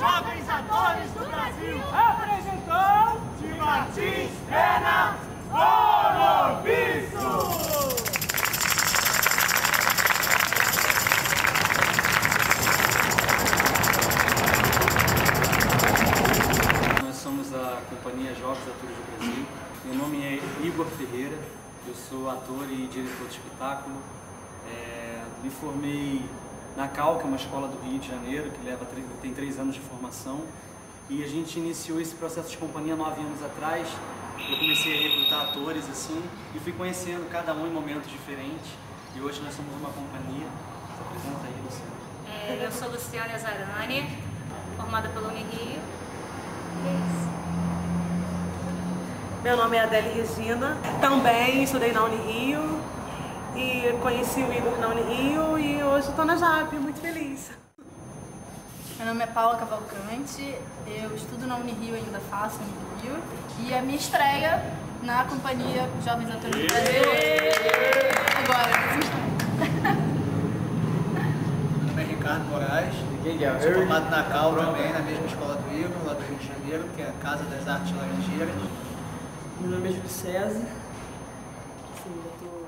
Jovens Atores do Brasil, apresentou de Martins Pena, Oroviço! Nós somos a Companhia Jovens Atores do Brasil. Meu nome é Igor Ferreira, eu sou ator e diretor de espetáculo. Me formei na CAL, que é uma escola do Rio de Janeiro, que tem 3 anos de formação. E a gente iniciou esse processo de companhia 9 anos atrás. Eu comecei a recrutar atores assim e fui conhecendo cada um em momentos diferentes. E hoje nós somos uma companhia. Se apresenta aí, Luciana. Eu sou Luciana Zarani, formada pela Unirio. Meu nome é Adele Regina, também estudei na Unirio e conheci o Igor na Unirio e hoje estou na JAP, muito feliz. Meu nome é Paula Cavalcante, eu estudo na Unirio, ainda faço Unirio, e a minha estreia na Companhia Jovens Atores do Brasil. Agora, Meu nome é Ricardo Moraes, sou formado na CAL também, na mesma escola do Igor, lá do Rio de Janeiro, que é a Casa das Artes Laranjeiras. Meu nome é Júlio César, eu